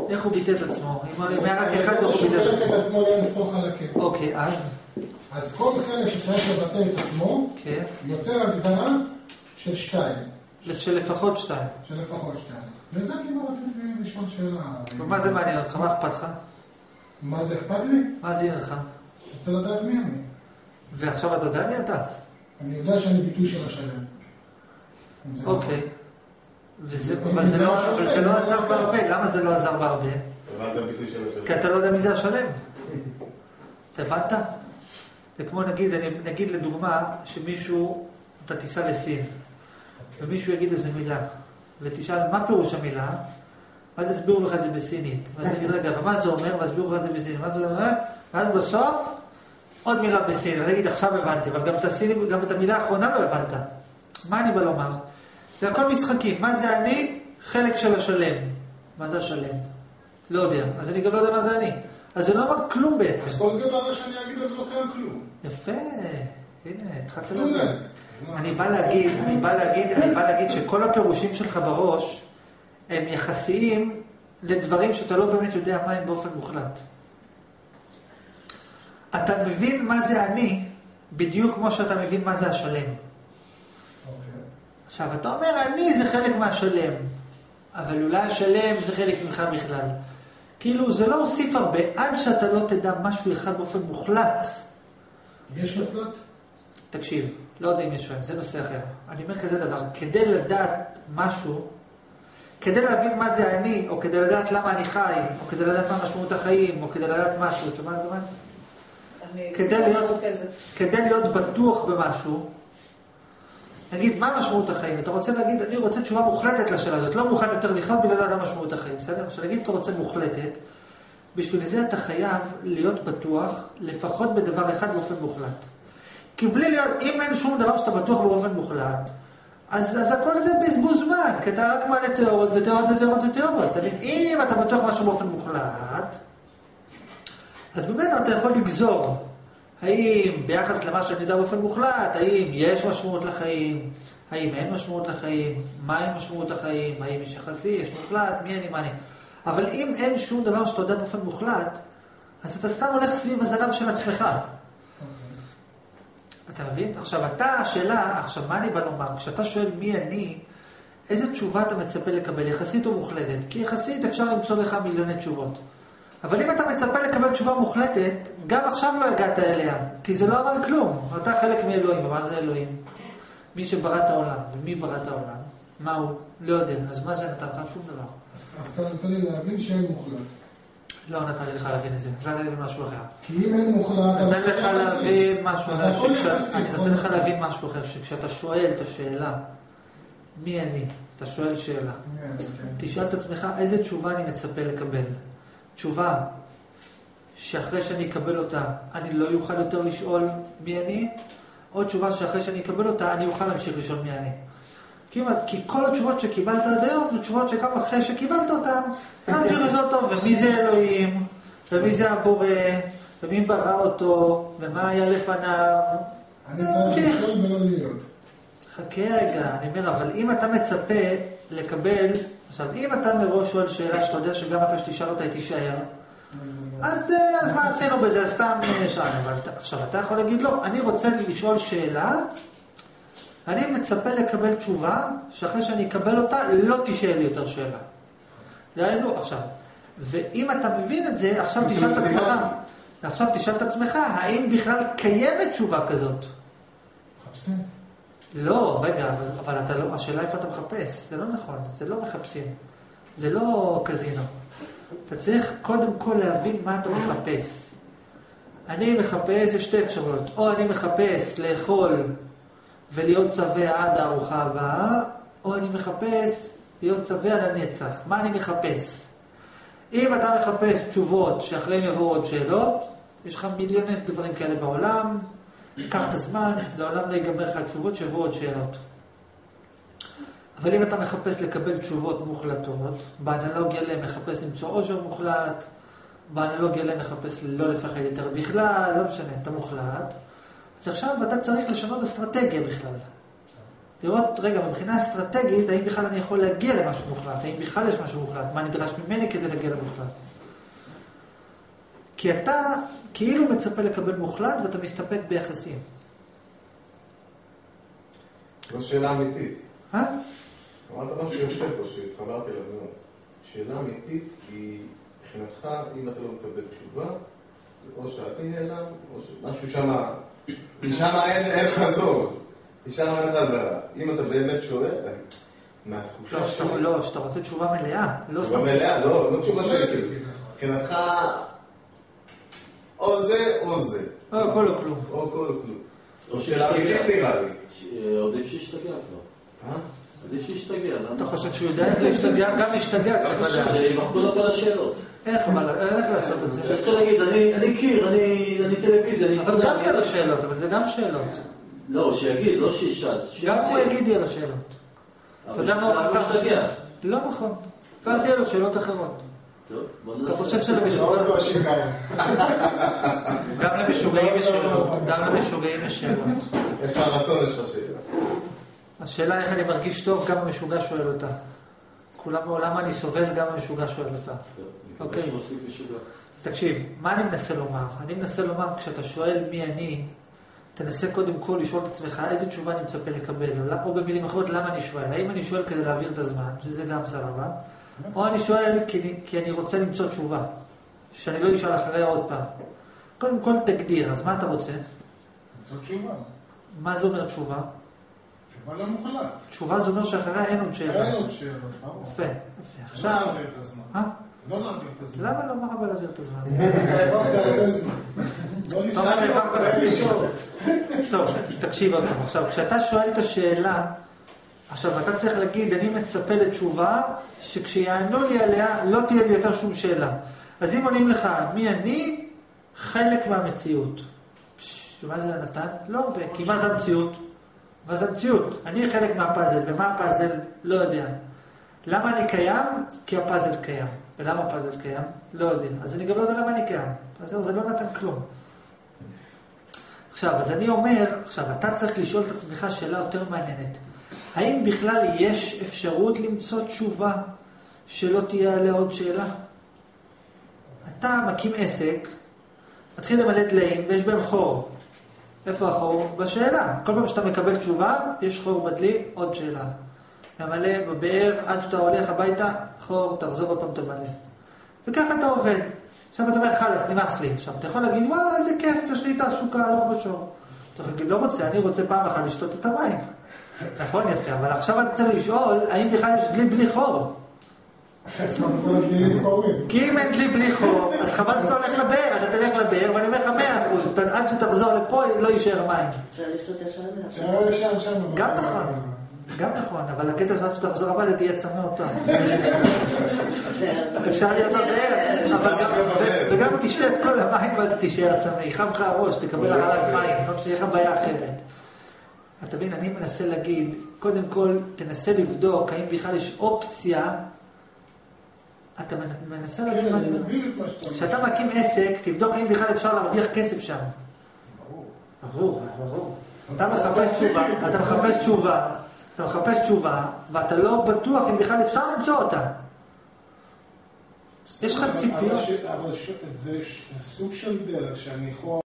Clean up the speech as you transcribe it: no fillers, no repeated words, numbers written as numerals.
איך הוא ביטא את עצמו? אם היה רק אחד, איך הוא ביטא את עצמו? את עצמו לאינספור חלקים. אוקיי, אז כל חלק שצריך לבטא את עצמו, יוצר הגדרה של 2. של לפחות 2. של לפחות 2. וזה כאילו רציתי לשאול שאלה. ומה זה מעניין אותך? מה אכפת לך? מה זה אכפת לי? מה זה יהיה לך? רוצה לדעת מי אני. ועכשיו אתה יודע מי אתה? אני יודע שאני ביטוי של השלם. אוקיי. אבל זה לא עזר בהרבה. למה זה לא עזר בהרבה? מה זה הביטוי של השלם? כי אתה לא יודע מי זה השלם. אתה הבנת? זה כמו נגיד לדוגמה שמישהו, אתה תיסע לסין, ומישהו יגיד איזה מילה, ותשאל מה פירוש המילה, ואז יסבירו לך את זה בסינית. ואז תגיד רגע, ומה זה אומר? ואז יסבירו לך את זה בסינית. ואז בסוף עוד מילה בסינית. אז תגיד עכשיו הבנתי, אבל גם את המילה האחרונה לא הבנת. מה אני בא לומר? זה הכל משחקים. מה זה אני? חלק של השלם. מה זה השלם? לא יודע. אז אני גם לא יודע מה זה אני. אז זה לא אומר כלום בעצם. אז כל גדרה שאני אגיד, אז לא קיים כלום. יפה. הנה, התחלת לדעת. אני בא להגיד שכל הפירושים שלך בראש הם יחסיים לדברים שאתה לא באמת יודע מה הם באופן מוחלט. אתה מבין מה זה אני בדיוק כמו שאתה מבין מה זה השלם. עכשיו, אתה אומר, אני זה חלק מהשלם, אבל אולי השלם זה חלק ממך בכלל. כאילו, זה לא הוסיף הרבה, עד שאתה לא תדע משהו אחד באופן מוחלט. יש מוחלט? תקשיב, לא יודע אם יש שם, זה נושא אחר. אני אומר כזה דבר, כדי לדעת משהו, כדי להבין מה זה אני, או כדי לדעת למה אני חי, או כדי לדעת מה משמעות החיים, או כדי לדעת משהו, תשמע את זה? כדי להיות בטוח במשהו, נגיד, מה משמעות החיים? אתה רוצה להגיד, אני רוצה תשובה מוחלטת לשאלה הזאת, לא מוכן יותר לחיות בלי לדעת מה משמעות החיים, בסדר? כשנגיד, אתה רוצה מוחלטת, בשביל זה אתה חייב להיות בטוח, לפחות בדבר אחד באופן מוחלט. כי בלי להיות, אם אין שום דבר שאתה בטוח באופן מוחלט, אז הכל זה בזבוז זמן, כי אתה רק מעלה תיאוריות ותיאוריות ותיאוריות ותיאוריות. אם אתה בטוח משהו באופן מוחלט, אז ממנו אתה יכול לגזור. האם ביחס למה שאני יודע באופן מוחלט, האם יש משמעות לחיים, האם אין משמעות לחיים, מהי משמעות החיים, האם יש יחסי, יש מוחלט, מי אני, מה אני. אבל אם אין שום דבר שאתה יודע באופן מוחלט, אז אתה סתם הולך סביב הזנב של עצמך. אתה מבין? עכשיו, עכשיו, מה אני בא לומר? כשאתה שואל מי אני, איזה תשובה אתה מצפה לקבל, יחסית או מוחלטת? כי יחסית אפשר למצוא לך מיליוני תשובות. אבל אם אתה מצפה לקבל תשובה מוחלטת, גם עכשיו לא הגעת אליה, כי זה לא אמר כלום. אתה חלק מאלוהים, ומה זה אלוהים? מי שברא את העולם, ומי ברא את העולם? מה הוא? לא יודע, אז מה זה נתן לך? שום דבר. אז אתה נתן לי להבין שאין מוחלט. לא נתן לך להבין את זה, נתן לי להבין משהו אחר. כי אם אין מוחלט... נתן לך להבין משהו אחר, אני נותן לך להבין משהו אחר, שכשאתה שואל את השאלה, מי אני? אתה שואל שאלה. תשאל את עצמך, איזה תשובה אני מצפה לקבל? תשובה שאחרי שאני אקבל אותה, אני לא יוכל יותר לשאול מי אני, או תשובה שאחרי שאני אקבל אותה, אני אוכל להמשיך לשאול מי אני. כי כל התשובות שקיבלת עד היום, זה תשובות שגם אחרי שקיבלת אותן, להמשיך לשאול טוב, ומי זה אלוהים, ומי זה הבורא, ומי ברא אותו, ומה היה לפניו. אני צריך לשאול ולא להיות. חכה רגע, אני אומר, אבל אם אתה מצפה לקבל, עכשיו, אם אתה מראש שואל שאלה שאתה יודע שגם אחרי שתשאל אותה היא תישאר, אז מה עשינו בזה? סתם שאלה. עכשיו, אתה יכול להגיד, לא, אני רוצה לשאול שאלה, אני מצפה לקבל תשובה, שאחרי שאני אקבל אותה, לא תשאל לי יותר שאלה. דהיינו, עכשיו, ואם אתה מבין את זה, עכשיו תשאל את עצמך, האם בכלל קיימת תשובה כזאת? מחפשים. לא, רגע, אבל השאלה איפה אתה מחפש, זה לא נכון, זה לא מחפשים, זה לא קזינו. אתה צריך קודם כל להבין מה אתה מחפש. אני מחפש, יש שתי אפשרויות, או אני מחפש לאכול ולהיות צבע עד הארוחה הבאה, או אני מחפש להיות צבע לנצח. מה אני מחפש? אם אתה מחפש תשובות שאחריהם יבואו עוד שאלות, יש לך מיליוני דברים כאלה בעולם, קח את הזמן, לעולם לא ייגמר לך תשובות שיבואו עוד שאלות. אבל אם אתה מחפש לקבל תשובות מוחלטות, באנלוגיה להם מחפש למצוא עושר מוחלט, באנלוגיה להם מחפש לא לפחד יותר בכלל, לא משנה, אתה מוחלט. אז עכשיו אתה צריך לשנות אסטרטגיה בכלל. לראות, רגע, מבחינה אסטרטגית, האם בכלל אני יכול להגיע למשהו מוחלט? האם בכלל יש משהו מוחלט? מה נדרש ממני כדי להגיע למוחלט? כי אתה כאילו מצפה לקבל מוחלט ואתה מסתפק ביחסים. זו שאלה אמיתית. אמרת משהו יפה פה שהתחברתי אליו מאוד. שאלה אמיתית היא, מבחינתך, אם אתה לא מקבל תשובה, או שאתה נעלם, או שמשהו שמה, משם אין חזור. משם אין חזרה. אם אתה באמת שואל, מהתחושה שלי... לא, שאתה רוצה תשובה מלאה. תשובה מלאה, לא תשובה שלי. מבחינתך, או זה או זה. או כל או כלום. או כל או כלום. זו שאלה אמיתית נראה לי. עדיף שישתגע כבר. עדיף שישתגע. אתה חושב שהוא יודע איך להשתגע? גם להשתגע צריך לדעת. שימחקו לו כל השאלות. איך לעשות את זה? שיתחיל להגיד, אני קיר, אני טלוויזיה. אבל גם יהיה לו שאלות, אבל זה גם שאלות. לא, שיגיד, לא שישאל. גם הוא יגיד יהיה לו שאלות. אתה יודע מה הוא חכם? לא נכון. ואז יהיה לו שאלות אחרות. אתה חושב שלמשוגעים... גם למשוגעים יש שאלות. גם למשוגעים יש שאלות. יש לך רצון, יש לך שאלה. השאלה איך אני מרגיש טוב, גם המשוגע שואל אותה. כולם מעולם אני סובל, גם המשוגע שואל אותה. אוקיי. תקשיב, מה אני מנסה לומר? אני מנסה לומר, כשאתה שואל מי אני, תנסה קודם כל לשאול את עצמך איזה תשובה אני מצפה לקבל, או במילים אחרות, למה אני שואל? האם אני שואל כדי להעביר את הזמן, שזה גם סבבה, או אני שואל כי אני רוצה למצוא תשובה, שאני לא אשאל אחריה עוד פעם. קודם כל תגדיר, אז מה אתה רוצה? זאת תשובה. מה זה אומר תשובה? תשובה לא מוחלט. תשובה זה אומר שאחריה אין עוד שאלה. אין עוד שאלה, ברור. יפה, יפה. עכשיו... לא נעביר את הזמן. לא נעביר את הזמן. למה לא מרבה להעביר את הזמן? העברת הרבה זמן. טוב, תקשיב עוד פעם. עכשיו, כשאתה שואל את השאלה, עכשיו אתה צריך להגיד, אני מצפה לתשובה, שכשיענו לי עליה לא תהיה לי יותר שום שאלה. אז אם עונים לך, מי אני? חלק מהמציאות. מה זה נתן? לא הרבה, כי מה זה המציאות? מה זה המציאות? אני חלק מהפאזל, ומה הפאזל? לא יודע. למה אני קיים? כי הפאזל קיים. ולמה הפאזל קיים? לא יודע. אז אני גם לא יודע למה אני קיים. אז זה לא נתן כלום. עכשיו, אז אני אומר, עכשיו, אתה צריך לשאול את עצמך שאלה יותר מעניינת. האם בכלל יש אפשרות למצוא תשובה שלא תהיה עליה עוד שאלה? אתה מקים עסק, מתחיל למלא דליים ויש בהם חור. איפה החור? בשאלה. כל פעם שאתה מקבל תשובה, יש חור בדלי, עוד שאלה. למלא בבאר, עד שאתה הולך הביתה, חור, תחזור עוד פעם תמלא. וככה אתה עובד. עכשיו אתה אומר, חלס, נמאס לי. עכשיו אתה יכול להגיד, וואלה, איזה כיף, יש לי תעסוקה, לא בשור. אתה יכול להגיד, לא רוצה, אני רוצה פעם אחת לשתות את המים. נכון, יפה, אבל עכשיו אתה צריך לשאול, האם בכלל יש דלי בלי חור? כי אם אין דלי בלי חור, אז חבל שאתה הולך לבאר, אתה תלך לבאר, ואני אומר לך 100%, עד שתחזור לפה לא יישאר מים. אפשר לשתות ישר שם. גם נכון. גם נכון, אבל הקטע שעד שתחזור הביתה תהיה צמא אותה. אפשר להיות בבאר, וגם תשתה את כל המים ואתה תישאר צמא. יחם לך הראש, תקבל הרעלת מים, לא שתהיה לך בעיה אחרת. אתה מבין, אני מנסה להגיד, קודם כל תנסה לבדוק האם בכלל יש אופציה, אתה מנסה להגיד מה אני אומר. כשאתה מקים עסק, תבדוק האם בכלל אפשר להרוויח כסף שם. ברור. אתה מחפש תשובה, ואתה לא בטוח אם בכלל אפשר למצוא אותה. יש לך ציפיות. אבל זה סוג של דרך שאני יכול...